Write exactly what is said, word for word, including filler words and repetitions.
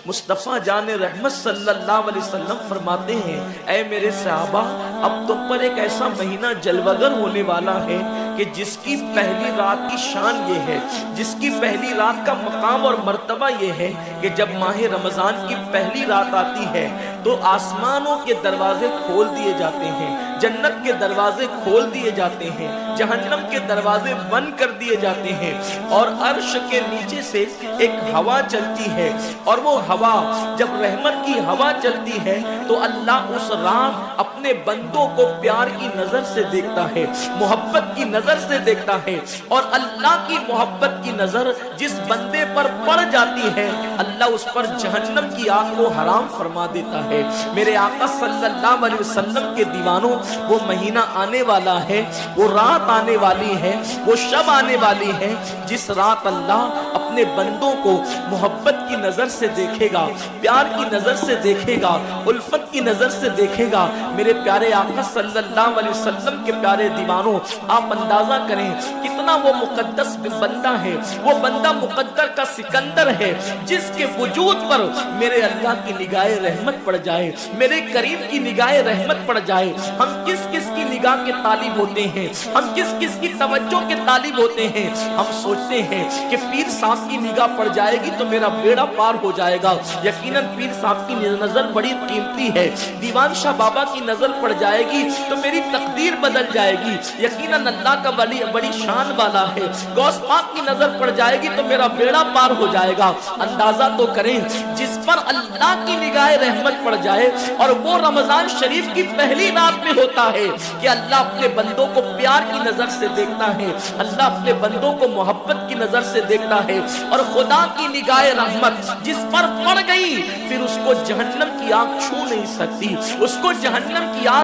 مصطفیٰ جان رحمت صلی اللہ علیہ وسلم فرماتے ہیں اے میرے صحابہ اب تم پر ایک ایسا مہینہ جلوگر ہونے والا ہے کہ جس کی پہلی رات کی شان یہ ہے، جس کی پہلی رات کا مقام اور مرتبہ یہ ہے کہ جب ماہ رمضان کی پہلی رات آتی ہے تو آسمانوں کے دروازے کھول دیے جاتے ہیں، جنت کے دروازے کھول دیے جاتے ہیں، جہنم کے دروازے بند کر دیے جاتے ہیں، اور عرش کے نیچے سے ایک ہوا چلتی ہے، اور وہ ہوا جب رحمت کی ہوا چلتی ہے تو اللہ اس رات اپنے بندوں کو پیار کی نظر سے دیکھتا ہے، محبت کی نظر سے دیکھتا ہے، اور اللہ کی محبت کی نظر جس بندے پر پڑ جاتی ہے اللہ اس پر جہنم کی آگ کو حرام فرما دیتا ہے۔ میرے آقا صلی اللہ علیہ وسلم کے دیوانوں، وہ مہینہ آنے والا ہے، وہ رات آنے والی ہے، وہ شب آنے والی ہے جس رات اللہ اپنے بندوں کو محبت کی نظر سے دیکھے گا، پیار کی نظر سے دیکھے گا، الفت کی نظر سے دیکھے گا۔ میرے پیارے آقا صلی اللہ علیہ وسلم کے پیارے دیوانوں، آپ اندازہ کریں کتنا وہ مقدس بندہ ہے، وہ بندہ مقدر کا سکندر ہے جس کے وجود پر میرے اللہ کی نگاہ رحمت پڑ جائے، میرے کریم کی نگاہ رحمت پڑ جائے۔ ہم کس کس کی نگاہ کے طالب ہوتے ہیں، ہم کس کس کی توجہ کے طالب ہوتے ہیں؟ ہم سوچتے ہیں کہ پیر صاحب کی نگاہ پڑ جائے گی تو میرا بیڑا پار ہو جائے گا۔ یقیناً پیر صاحب کی نظر بڑی قیمتی ہے، دیوان شاہ بابا کی نظر پڑ جائے گی تو میری تقدیر بدل جائے گی۔ یقیناً اللہ کا ولی بڑی شان والا ہے، غوث پاک کی نظر پڑ جائے گی تو میرا بیڑا پار ہو جائے گا۔ اندازہ تو کریں جس پر اللہ کی نگاہ رحمت پڑ جائے، اور وہ رمضان شریف کی پہلی رات میں ہوتا ہے کہ اللہ اپنے بندوں کو پیار کی نظر سے دیکھتا ہے، اللہ اپنے بندوں کو محبت کی نظر سے دیکھتا ہے، اور خدا کی نگاہ رحمت جس پر پڑ گئی پھر اس کو جہنم کی آگ چھو نہیں سکتی، اس کو جہنم کی آگ